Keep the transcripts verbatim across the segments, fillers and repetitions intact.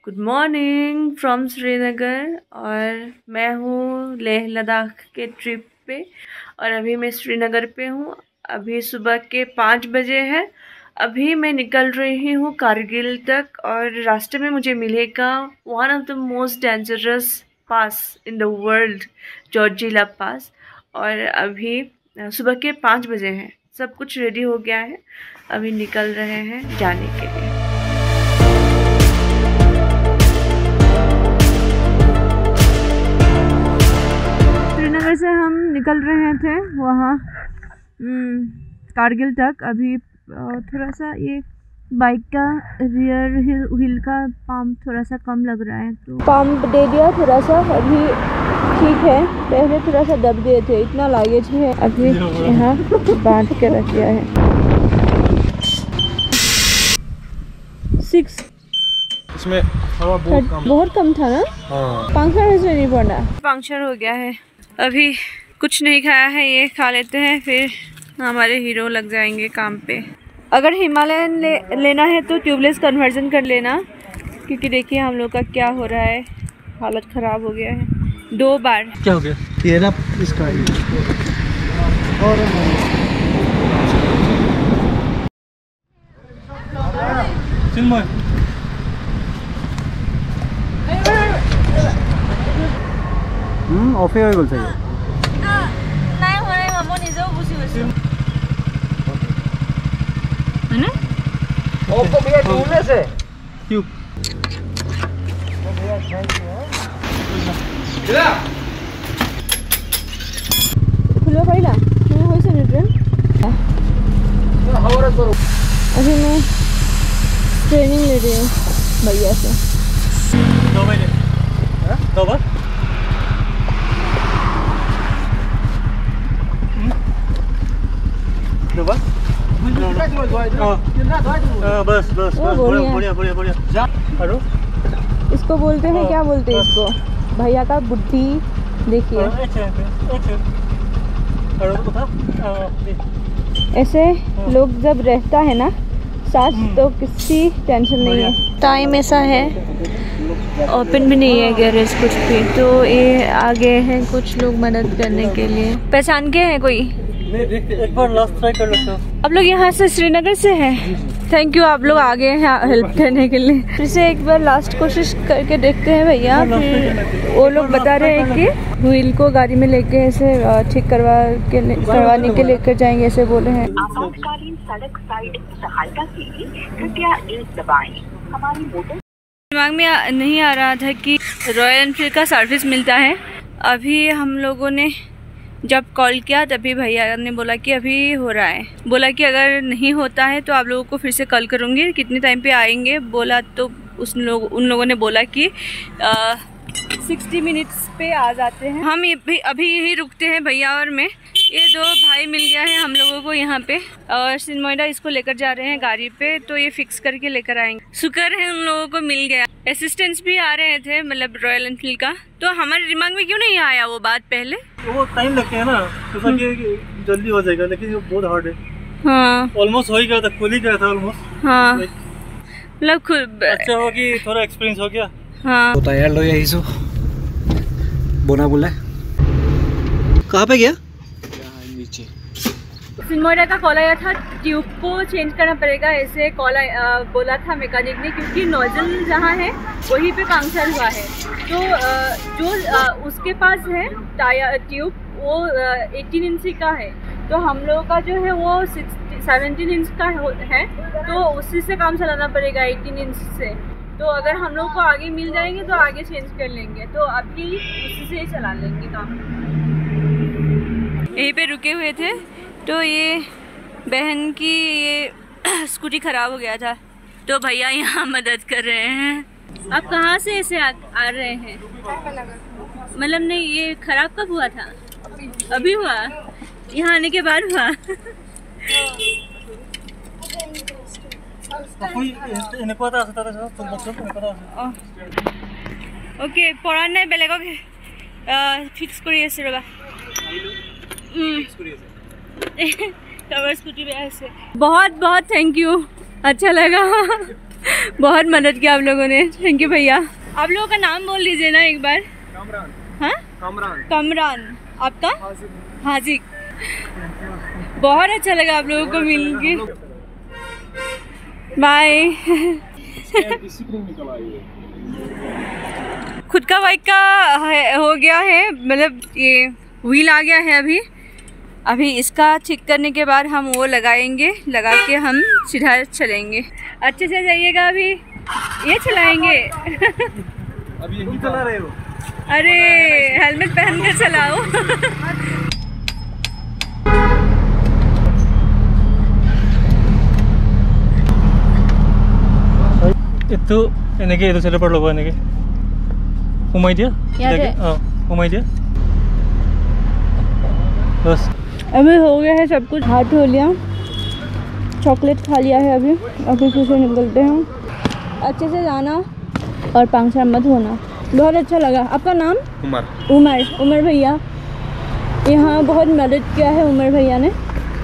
Good morning from Srinagar. और मैं हूँ लेह लद्दाख के ट्रिप पे और अभी मैं श्रीनगर पे हूँ। अभी सुबह के पाँच बजे है। अभी मैं निकल रही हूँ कारगिल तक और रास्ते में मुझे मिलेगा one of the most dangerous pass in the world, Zojila pass. और अभी सुबह के पाँच बजे हैं, सब कुछ रेडी हो गया है, अभी निकल रहे हैं जाने के लिए। श्रीनगर से हम निकल रहे थे वहाँ कारगिल तक। अभी थोड़ा सा ये बाइक का रियर हिल व्हील का पंप थोड़ा सा कम लग रहा है, तो पंप दे दिया थोड़ा सा, अभी ठीक है। पहले थोड़ा सा दब गए थे, इतना लागेज है अभी यहाँ बांध के रख दिया है। सिक्स इसमें हवा बहुत कम बहुत कम था ना। हाँ। पंक्चर इसमें नहीं पड़ना, पंक्चर हो गया है। अभी कुछ नहीं खाया है, ये खा लेते हैं, फिर हमारे हीरो लग जाएंगे काम पे। अगर हिमालयन ले, लेना है तो ट्यूबलेस कन्वर्जन कर लेना, क्योंकि देखिए हम लोग का क्या हो रहा है, हालत ख़राब हो गया है दो बार। क्या हो गया? ये ना इसका और चिन्मय हम्म ऑफे हो गल चाहिए নাই হয় মই নিজেও বুঝি গৈছো হয়নে অফ তো ভैया ट्यूबलेस है ट्यूब ओ भैया थैंक यू। इला खुलो पाइला তুমি হইছে নিউট্রেন हमारा करो। अभी मैं ट्रेनिंग ले रही हूँ भैया से। दो महीने हैं दो बार दो बार बस बस बस बढ़िया बढ़िया बढ़िया जा। हेलो इसको बोलते हैं क्या बोलते हैं इसको, भैया का बुद्धि देखिए। ऐसे लोग जब रहता है ना साथ तो किसी टेंशन नहीं है। टाइम ऐसा है, ओपन भी नहीं है गैरेज कुछ भी, तो ये आगे हैं कुछ लोग मदद करने के लिए। पहचान के हैं कोई? एक बार लास्ट ट्राई कर लेते हो। आप लोग यहाँ से श्रीनगर से हैं? थैंक यू, आप लोग आगे हैं हेल्प करने के लिए। फिर से एक बार लास्ट कोशिश करके देखते हैं भैया। फिर वो लोग बता रहे हैं कि व्हील को गाड़ी में लेके ऐसे ठीक करवा के करवाने के लेकर जाएंगे, ऐसे बोले हैं। आपातकालीन सड़क साइड सहायता के लिए कृपया एक दबाएं। हमारी मोटर दिमाग में आ, नहीं आ रहा था कि रॉयल एनफील्ड का सर्विस मिलता है। अभी हम लोगों ने जब कॉल किया तभी भैया ने बोला कि अभी हो रहा है, बोला कि अगर नहीं होता है तो आप लोगों को फिर से कॉल करूँगी, कितने टाइम पे आएंगे बोला। तो उस लोग उन लोगों ने बोला कि सिक्सटी मिनट्स पे आ जाते हैं। हम अभी अभी यही रुकते हैं भैया और मैं। ये दो भाई मिल गया है हम लोगों को यहाँ पे, और सिनमोइडा इसको लेकर जा रहे हैं गाड़ी पे, तो ये फिक्स करके लेकर आएंगे। शुक्र है उन लोगों को मिल गया। असिस्टेंट्स भी आ रहे थे, मतलब रॉयल एनफील्ड का, तो हमारे दिमाग में क्यों नहीं आया वो बात पहले। वो टाइम लगता है ना, तो जल्दी हो जाएगा, लेकिन वो बहुत हार्ड है। हाँ ऑलमोस्ट हो ही गया था, खुल ही गया था ऑलमोस्ट। हाँ मतलब खुद अच्छा हो कि थोड़ा एक्सपीरियंस हो गया। हाँ तो तैयार लो यही सो बोना बोला कहाँ पे गया? नीचे सिनमोइडा का कॉल आया था, ट्यूब को चेंज करना पड़ेगा, ऐसे कॉल बोला था मैकेनिक ने, क्योंकि नोजल जहाँ है वहीं पे पंक्चर हुआ है। तो आ, जो आ, उसके पास है टायर ट्यूब वो अठारह इंच का है, तो हम लोगों का जो है वो सत्रह इंच का है, तो उसी से काम चलाना पड़ेगा अठारह इंच से। तो अगर हम लोग को आगे मिल जाएंगे तो आगे चेंज कर लेंगे, तो अभी उसी से ही चला लेंगे काम। यहीं पे रुके हुए थे, तो ये बहन की ये स्कूटी ख़राब हो गया था, तो भैया यहाँ मदद कर रहे हैं। आप कहाँ से ऐसे आ, आ रहे हैं? मतलब नहीं, ये ख़राब कब हुआ था? अभी हुआ? यहाँ आने के बाद हुआ? ओके पढ़ा নাই বেলেগক ফিক্স কৰি আছে ৰবা। स्कूटी पे ऐसे बहुत बहुत थैंक यू, अच्छा लगा। बहुत मदद किया आप लोगों ने, थैंक यू भैया। आप लोगों का नाम बोल लीजिए ना एक बार। कामरान। हाँ कामरान। कामरान। आपका? हाजिक। बहुत अच्छा लगा आप लोगों को मिल के। बाय। खुद का बाइक का है, हो गया है, मतलब ये व्हील आ गया है अभी। अभी इसका ठीक करने के बाद हम वो लगाएंगे, लगा के हम सीधा चलेंगे। अच्छे से जाइएगा, अभी ये चलाएंगे। अभी यही चला रहे हो? अरे हेलमेट पहन कर चलाओ। itu enake itu sele par logo enake umai dia हां umai dia बस। अभी हो गया है सब कुछ, हाथ धो लिया, चॉकलेट खा लिया है, अभी अभी फिर से निकलते हैं। अच्छे से जाना और पांचा मत होना। बहुत अच्छा लगा। आपका नाम? उमर। उमर उमर भैया यहाँ बहुत मदद किया है उमर भैया ने।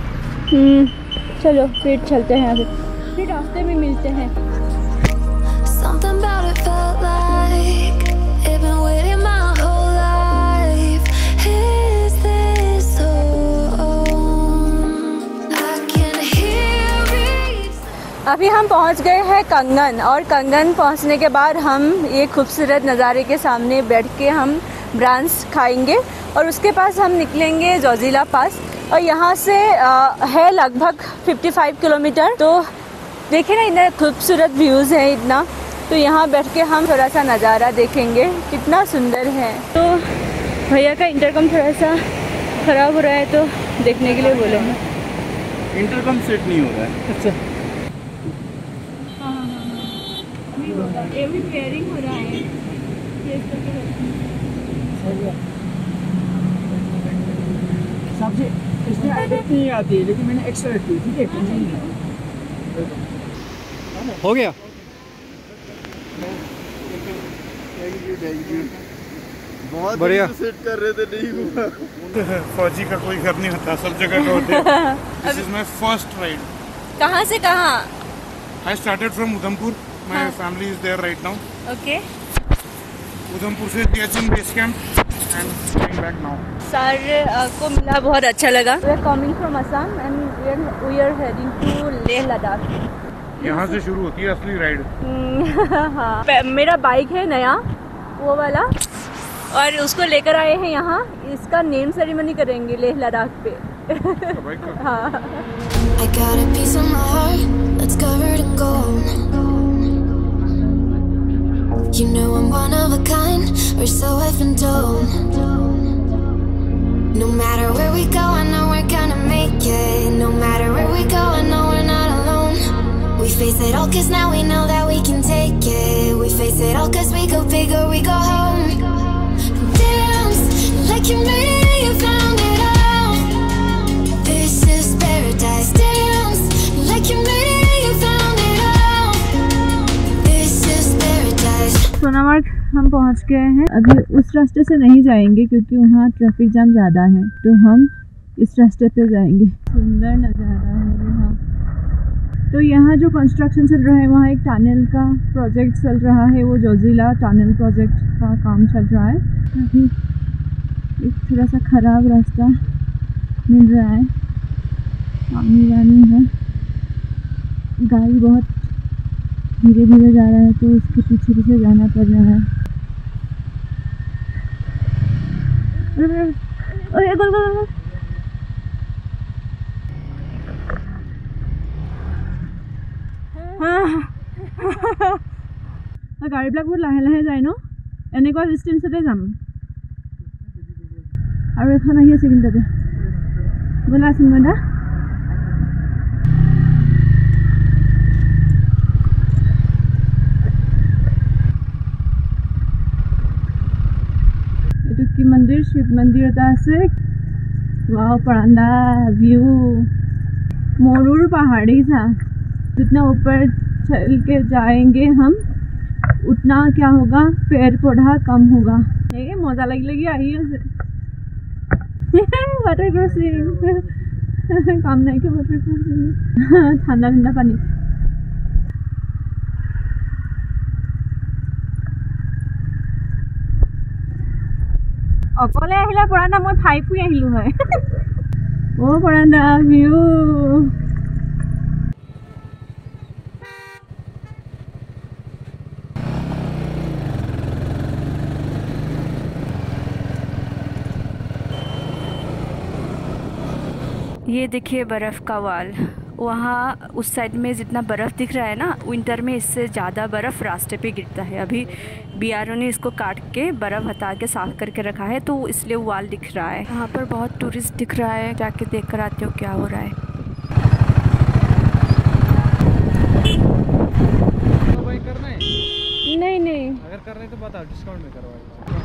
चलो फिर चलते हैं, अभी फिर रास्ते में मिलते हैं। Something about it felt like it'd been waiting my whole life. Is this home? I can hear it. अभी हम पहुंच गए हैं कंगन, और कंगन पहुंचने के बाद हम ये खूबसूरत नज़ारे के सामने बैठ के हम ब्रांच खाएंगे और उसके पास हम निकलेंगे जोजिला पास। और यहाँ से आ, है लगभग पचपन किलोमीटर। तो देखिए ना, इतना खूबसूरत व्यूज़ है इतना। तो यहाँ बैठ के हम थोड़ा सा नज़ारा देखेंगे, कितना सुंदर है। तो भैया का इंटरकम थोड़ा सा ख़राब हो रहा है, तो देखने के लिए बोले हैं। इंटरकम सेट नहीं हो रहा है। अच्छा हाँ हाँ हाँ अभी होगा, ये भी पेयरिंग हो रहा है। सब्जी इसमें आदत नहीं आती है, लेकिन मैंने एक्स्ट्रा रखी थी। ठीक है, हो गया। बहुत बढ़िया सेट कर रहे थे, नहीं हुआ। फौजी का कोई घर नहीं होता, सब जगह का होता है। This is my first ride. कहाँ से कहाँ? I started from Udhampur. My हाँ. family is there right now. Okay. Udhampur से Siachen base camp and going back now. Sir को मिला, बहुत अच्छा लगा। We are coming from Assam and we are we are heading to Leh Ladakh. यहाँ से शुरू होती है असली राइड। हाँ, मेरा बाइक है नया वो वाला, और उसको लेकर आए हैं यहाँ। इसका नेम सेरेमनी करेंगे लेह लद्दाख पे। हाँ। I got a piece of my heart that's covered in gold. You know I'm one of a kind, we're so effing told. No matter where we go, I know we're gonna make it. No matter where we go, I know we're not alone. We face it all cause now we know that we can take it. We face it all cause we go big or we go home. Dance like you made it, you found it all. This is paradise. Dance like you made it, you found it all. This is paradise. Sonamarg हम पहुंच गए हैं। अभी उस रास्ते से नहीं जाएंगे क्योंकि वहाँ ट्रैफिक जाम ज़्यादा है, तो हम इस रास्ते पे जाएंगे। सुंदर नज़ारा है यहाँ। तो यहाँ जो कंस्ट्रक्शन चल रहा है, वहाँ एक टनल का प्रोजेक्ट चल रहा है, वो जोजिला टनल प्रोजेक्ट का काम चल रहा है। अभी एक थोड़ा सा ख़राब रास्ता मिल रहा है, आनी जानी है, गाड़ी बहुत धीरे धीरे जा रहा है, तो उसके पीछे पीछे जाना पड़ रहा है। अरे गोल गोल गोल। গাড়ীবিলাক বহুত লাহে লাহে যায় ন, এনেকুৱা ডিষ্টেঞ্চতে যাম। আৰু এখন আহি আছে কিন্তু তাতে ব'লা চিন্ময়দা। এইটো কি মন্দিৰ? শিৱ মন্দিৰ এটা আছে। ৱাও, পৰান্দা ভিউ, মৰুৰ পাহাৰ দেখিছা? जितना ऊपर चल के जाएंगे हम उतना क्या होगा, पेड़ पौधा कम होगा। ये मजा लगी लगी आई है वाटर क्रॉसिंग काम नहीं के वाटर क्रॉसिंग ठंडा ठंडा पानी। অকলে আহিলে পৰান্দা মই ফাই ফুই আহিলো হয় ও পৰান্দা ভিউ ये देखिए बर्फ़ का वाल वहाँ उस साइड में जितना बर्फ़ दिख रहा है ना विंटर में इससे ज़्यादा बर्फ़ रास्ते पे गिरता है। अभी बीआरओ ने इसको काट के बर्फ़ हटा के साफ़ करके रखा है तो इसलिए वाल दिख रहा है। यहाँ पर बहुत टूरिस्ट दिख रहा है, जाके देख कर आते हो क्या हो रहा है। तो भाई करना है? नहीं नहीं अगर करना है तो बताओ, डिस्काउंट में करवाओ।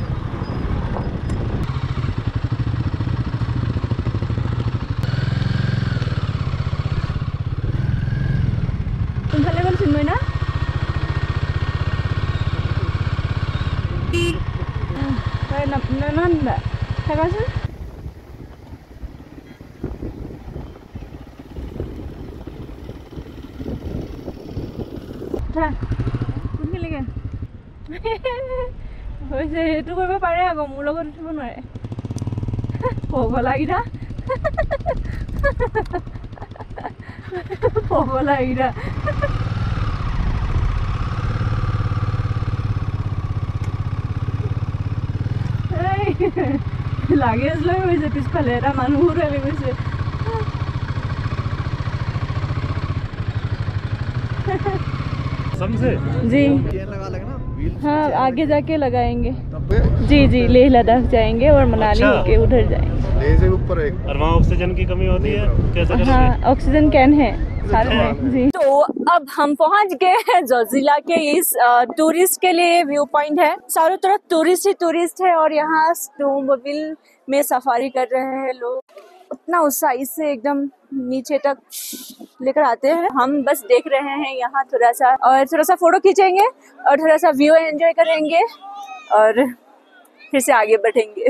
কোনফালে গ'ল চিন্ময় না নানান্দা থাকাচোন কোনফালেগে হৈছে সেইটো কৰিব পাৰে আকৌ মোৰ লগত উঠিব নোৱাৰে পগলাগিৰা পগলাগিৰা লাগেজ লৈ গৈছে পিছফালে এটা মানুহ উঠাই গৈছে समझे जी लगा लेगा ना हाँ आगे जाके लगाएंगे जी जी लेह लद्दाख जाएंगे और मनाली होके उधर जाएंगे लेह से ऊपर एक और वहाँ ऑक्सीजन की कमी होती है कैसे हाँ ऑक्सीजन कैन है साथ में जी। तो अब हम पहुंच गए हैं जोजिला के इस टूरिस्ट के लिए व्यू पॉइंट है। चारों तरफ टूरिस्ट ही टूरिस्ट है और यहाँ स्नोमोबाइल में सफारी कर रहे हैं लोग। उतना उत्साही से एकदम नीचे तक लेकर आते हैं। हम बस देख रहे हैं यहाँ थोड़ा सा और थोड़ा सा फोटो खींचेंगे और थोड़ा सा व्यू एंजॉय करेंगे और फिर से आगे बढ़ेंगे।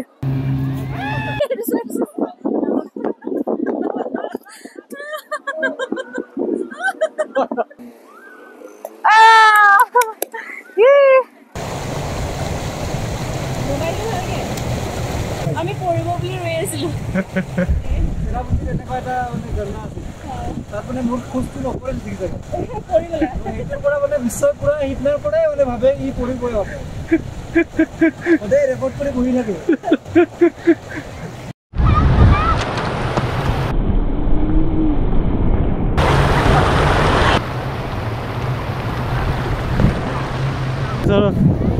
আমি পড়ব বুলি ৰৈ আছিলো তারপরে মোট খোঁজটো নকৰে ঠিক আছে পৰি গলা এইটোৰ পৰা মানে বিশ্বৰ পুৰা হিটলাৰ পৰাই মানে ভাবে ই পৰিবই হ'ব ওদে ৰেকৰ্ড কৰি বহি থাকে चलो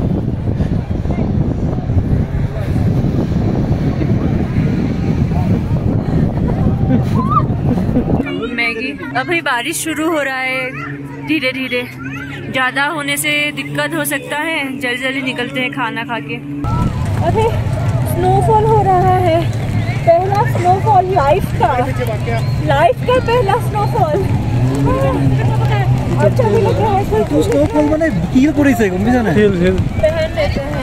मैगी अभी बारिश शुरू हो रहा है धीरे धीरे ज़्यादा होने से दिक्कत हो सकता है। जल्दी जल्दी निकलते हैं खाना खा के। अभी स्नोफॉल हो रहा है, पहला स्नोफॉल लाइफ का लाइफ का पहला स्नोफॉल। अच्छा भी लग रहा है। स्नोफॉल মানে কি কৰিছে গম পাইছা না हिल हिल पहन लेते हैं।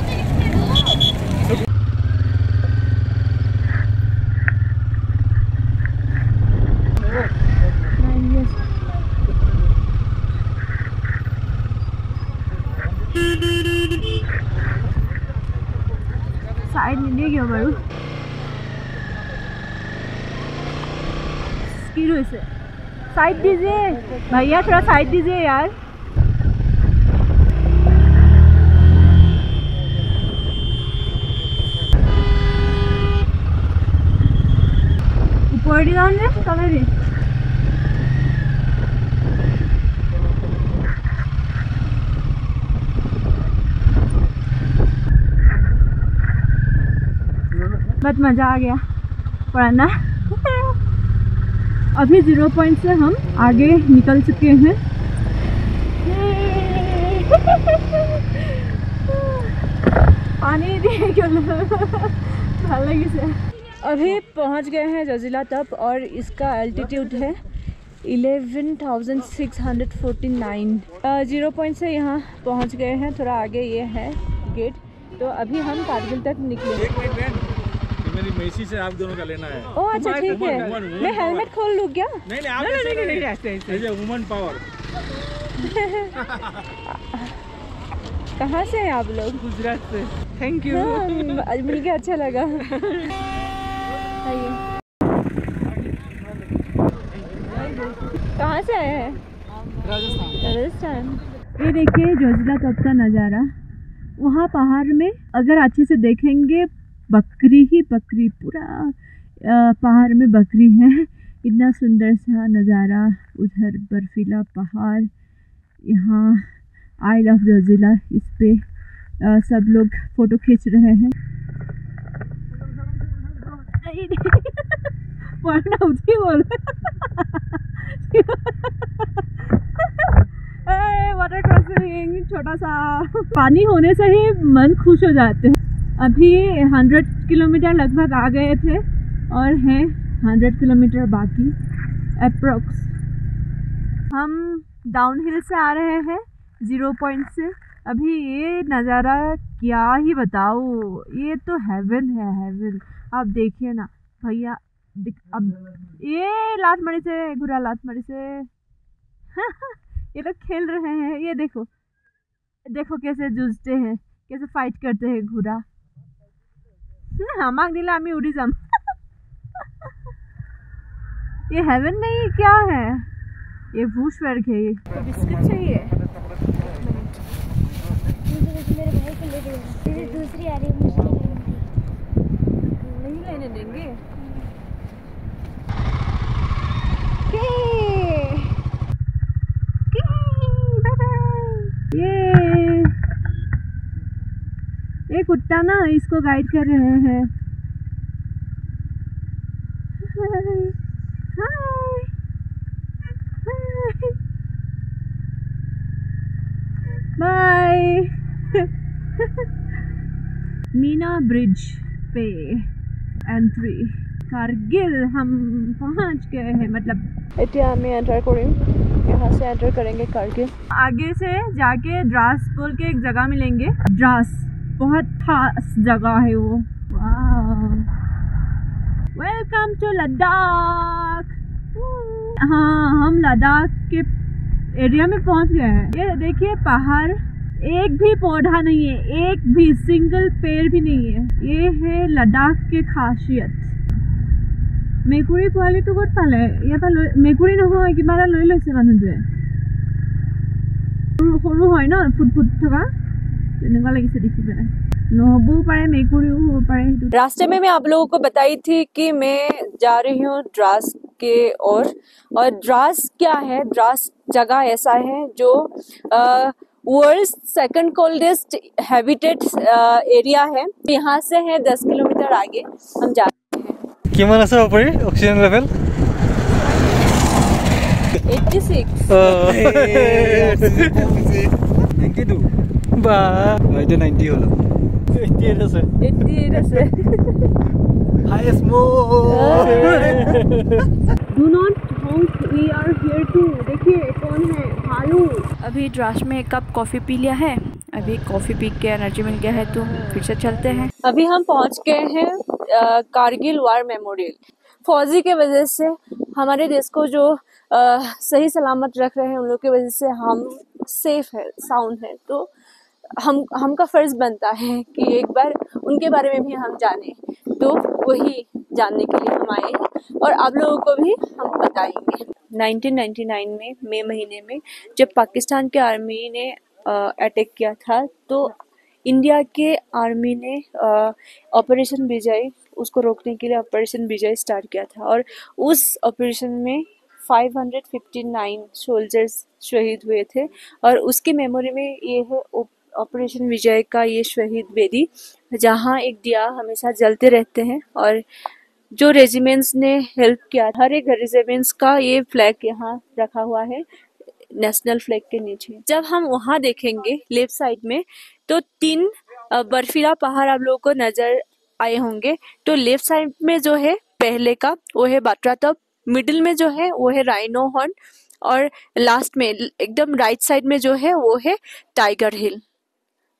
साइड निदिए किয় বাৰু स्किल হৈছে साइड दीजिए भैया थोड़ा साइड दीजिए यार। ऊपर दी जाने तले दी बहुत मज़ा आ गया पढ़ना। अभी जीरो पॉइंट से हम आगे निकल चुके हैं। पानी दिए क्यों ভাল লাগিছে। अभी पहुंच गए हैं जोजिला टॉप और इसका एल्टीट्यूड है eleven thousand six hundred forty nine. Zero point से यहाँ पहुंच गए हैं, थोड़ा आगे ये है गेट। तो अभी हम कारगिल तक निकले। मेरी मेसी से आप दोनों का लेना है। ओ अच्छा ठीक है, मैं हेलमेट खोल लूँ क्या? नहीं नहीं आप नहीं नहीं नहीं ऐसे ऐसे वुमन पावर। कहाँ से हैं आप लोग? गुजरात से। Thank you. हाँ, मिल के अच्छा लगा। आइए। कहाँ से आए हैं? राजस्थान। राजस्थान। ये देखिए जोजिला तोप का नज़ारा। वहाँ पहाड़ में अगर अच्छे से देखेंगे बकरी ही बकरी, पूरा पहाड़ में बकरी है। इतना सुंदर सा नज़ारा। उधर बर्फीला पहाड़, यहाँ आई लव जोजिला, इस पे आ, सब लोग फ़ोटो खींच रहे हैं। पढ़ना उठी बोल। वाटर क्रॉसिंग छोटा सा पानी होने से ही मन खुश हो जाते हैं। अभी हंड्रेड किलोमीटर लगभग आ गए थे और हैं हंड्रेड किलोमीटर बाकी अप्रोक्स। हम डाउन हिल से आ रहे हैं ज़ीरो पॉइंट से। अभी ये नज़ारा क्या ही बताओ, ये तो हेवन है, हेवन। आप देखिए ना भैया, अब ये लातमड़ी से घुरा लातमड़ी से ये लोग खेल रहे हैं। ये देखो देखो कैसे जूझते हैं, कैसे फाइट करते हैं घुरा। हमाक दिला आमी उड़ी जाम। ये हेवन नहीं क्या है, ये भूष वर्ग है। ये तो बिस्किट चाहिए। मेरे भाई को ले दे, दूसरी आ रही है, मुझे नहीं लेने देंगे। ये ये कुत्ता ना इसको गाइड कर रहे हैं। Hi bye. मीना ब्रिज पे एंट्री कारगिल हम पहुंच गए हैं। मतलब एटिया में एंटर करें, यहाँ से एंटर करेंगे कारगिल। आगे से जाके द्रास बोल के एक जगह मिलेंगे। द्रास बहुत खास जगह है वो। Welcome to Ladakh. हाँ, हम लद्दाख के एरिया में पहुंच गए हैं। ये देखिए पहाड़, एक भी पौधा नहीं है, एक भी सिंगल पेड़ भी नहीं है। ये है लद्दाख की खासियत। मेकुरी पोৱালি तो ক'ত পালে? ইয়াৰ লৈ মেকুৰী নহয়, কিবা এটা লৈ লৈছে মানুহটোৱে। সৰু হয় ন, ফুট ফুট থকা, তেনেকুৱা লাগিছে দেখি পেলাই। নহবও পাৰে, মেকুৰীও হ'ব পাৰে। रास्ते में मैं आप लोगों को बताई थी कि मैं जा रही हूँ द्रास के ओर। और द्रास क्या है? द्रास जगह ऐसा है जो world second coldest habitat area है। यहाँ से है दस किलोमीटर आगे हम जा किमान আছে বাপৰি অক্সিজেন লেভেল? छियासी। ninety-two বা এটা ninety হলো। eighty-eight আছে। eighty-eight আছে। highest more। Do not honk, we are here too। देखिए कौन है? भालू। अभी द्रास में एक कप कॉफ़ी पी लिया है। अभी कॉफ़ी पी के एनर्जी मिल गया है तो फिर से चलते हैं। अभी हम पहुंच गए हैं कारगिल वार मेमोरियल। फौजी के वजह से हमारे देश को जो आ, सही सलामत रख रहे हैं, उन लोग की वजह से हम सेफ है, साउंड है। तो हम हमका फ़र्ज़ बनता है कि एक बार उनके बारे में भी हम जानें। तो वही जानने के लिए हम आए हैं और आप लोगों को भी हम बताएंगे। नाइनटीन नाइंटी नाइन में मई महीने में जब पाकिस्तान के आर्मी ने अटैक किया था, तो इंडिया के आर्मी ने ऑपरेशन विजय, उसको रोकने के लिए ऑपरेशन विजय स्टार्ट किया था। और उस ऑपरेशन में पाँच सौ उनसठ सोल्जर्स शहीद हुए थे। और उसकी मेमोरी में ये है ऑपरेशन विजय का ये शहीद बेदी, जहाँ एक दिया हमेशा जलते रहते हैं। और जो रेजिमेंट्स ने हेल्प किया, हर एक रेजिमेंट्स का ये फ्लैग यहाँ रखा हुआ है नेशनल फ्लैग के नीचे। जब हम वहाँ देखेंगे लेफ्ट साइड में, तो तीन बर्फीला पहाड़ आप लोगों को नजर आए होंगे। तो लेफ्ट साइड में जो है पहले का वो है बात्रा तोप, मिडिल में जो है वो है राइनो हॉर्न, और लास्ट में एकदम राइट साइड में जो है वो है टाइगर हिल।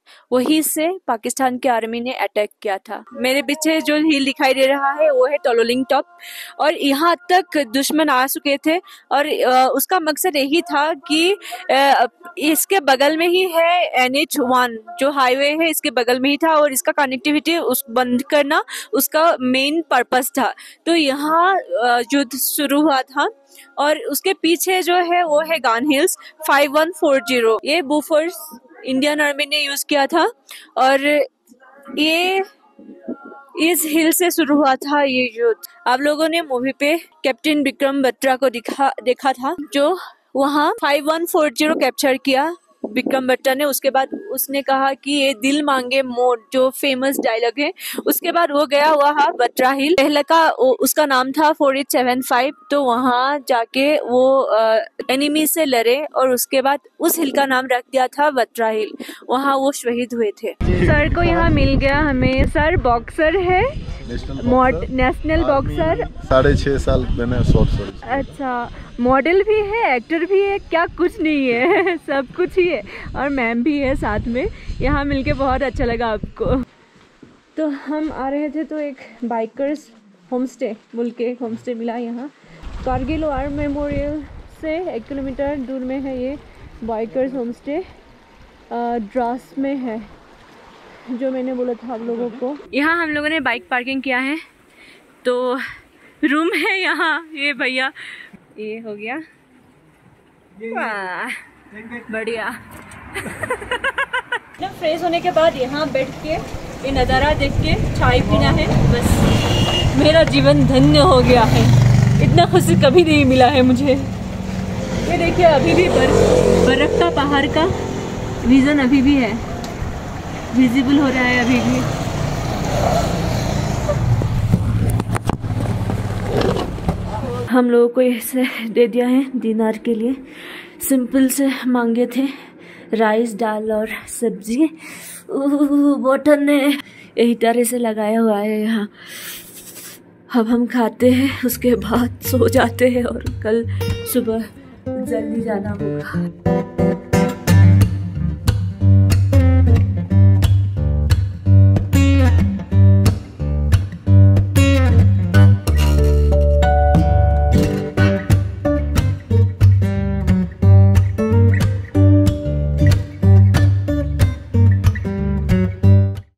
वहीं से पाकिस्तान के आर्मी ने अटैक किया था। मेरे पीछे जो हिल दिखाई दे रहा है वो है टोलोलिंग टॉप, और यहाँ तक दुश्मन आ चुके थे और उसका मकसद यही था कि इसके बगल में ही है एन एच वन जो हाईवे है, इसके बगल में ही था और इसका कनेक्टिविटी उस बंद करना उसका मेन पर्पस था। तो यहाँ युद्ध शुरू हुआ था और उसके पीछे जो है वो है gun hills five one four zero. ये बोफोर्स इंडियन आर्मी ने यूज किया था और ये इस हिल से शुरू हुआ था ये युद्ध। आप लोगों ने मूवी पे कैप्टन विक्रम बत्रा को दिखा देखा था जो वहाँ five one four zero capture किया विक्रम बत्रा ने। उसके बाद उसने कहा कि ये दिल मांगे मोर जो फेमस डायलॉग है, उसके बाद वो गया वहाँ बत्रा हिल। पहले का उसका नाम था फोर एट सेवन फाइव, तो वहाँ जाके वो एनिमी से लड़े और उसके बाद उस हिल का नाम रख दिया था बत्रा हिल। वहाँ वो शहीद हुए थे। सर को यहाँ मिल गया हमें। सर बॉक्सर है, नेशनल बॉक्सर, साढ़े छः साल मैंने शॉर्ट शॉर्ट। अच्छा, मॉडल भी है, एक्टर भी है, क्या कुछ नहीं है सब कुछ ही है, और मैम भी है साथ में। यहाँ मिलके बहुत अच्छा लगा आपको। तो हम आ रहे थे तो एक बाइकर्स होम स्टे बोल के एक होम स्टे मिला यहाँ कारगिल वार मेमोरियल से एक किलोमीटर दूर में है। ये बाइकर्स होम स्टे द्रास में है जो मैंने बोला था आप लोगों को। यहाँ हम लोगों ने बाइक पार्किंग किया है तो रूम है यहाँ। ये भैया ये हो गया, वाह बढ़िया। जब फ्रेश होने के बाद यहाँ बैठ के ये नज़ारा देख के चाय पीना है, बस मेरा जीवन धन्य हो गया है। इतना खुशी कभी नहीं मिला है मुझे। ये देखिए अभी भी बर्फ बर्फ का पहाड़ का विजन अभी भी है, विजिबल हो रहा है अभी भी। हम लोगों को ऐसे दे दिया है डिनर के लिए। सिंपल से मांगे थे राइस दाल और सब्जी। बॉटल ने यही तरह से लगाया हुआ है यहाँ। अब हम खाते हैं, उसके बाद सो जाते हैं और कल सुबह जल्दी जाना होगा।